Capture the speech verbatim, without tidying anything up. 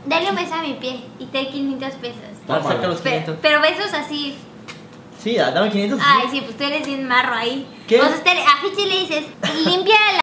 Dale un beso a mi pie y te doy quinientos pesos. Vamos, saca los Pe- quinientos. pero besos así. Sí, dame quinientos. Ay, sí, pues tú eres bien marro ahí. ¿Qué? O sea, este- a Fichi le dices, limpia la